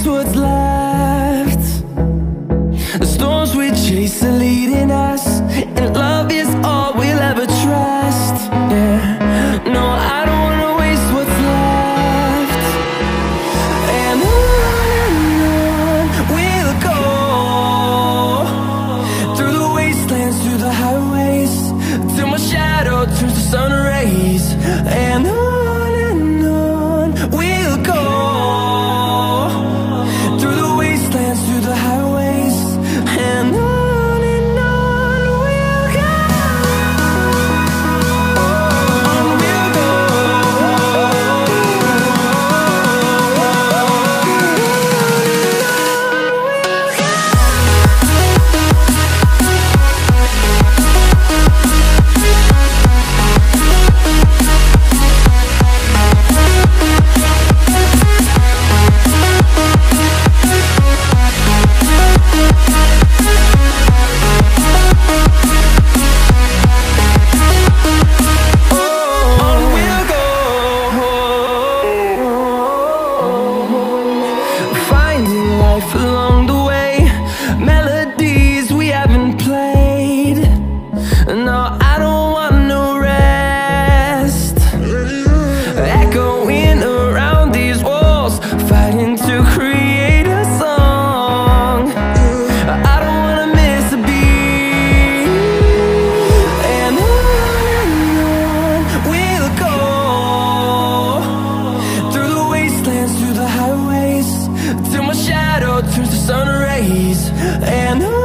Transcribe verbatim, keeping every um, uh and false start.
what's left. The storms we chase are leading us, and love is all we'll ever trust. Yeah, no, I don't wanna waste what's left. And on and on we'll go, through the wastelands, through the highways, till my shadow turns to sun rays. And on and on we'll go, through the wastelands, through the highways, and on and on we'll go. On we'll go. Along the way, melodies we haven't played. No, I don't want no rest. Echoing around these walls, fighting to create a song. I don't wanna miss a beat. And on and on we'll go, through the wastelands, through the highways, till my shadow turns to sun rays. And